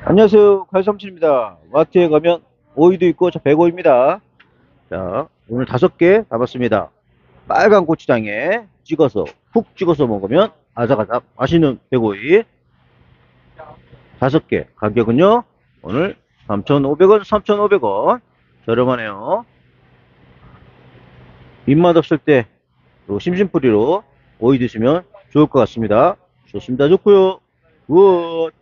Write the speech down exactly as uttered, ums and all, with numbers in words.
안녕하세요. 칼삼칠입니다. 마트에 가면 오이도 있고 저 백오입니다. 자, 오늘 다섯 개 담았습니다. 빨간 고추장에 찍어서 푹 찍어서 먹으면 아삭아삭 맛있는 백오이 다섯 개. 가격은요 오늘 삼천오백 원 삼천오백 원 저렴하네요. 입맛 없을 때 심심풀이로 오이 드시면 좋을 것 같습니다. 좋습니다. 좋고요. 굿.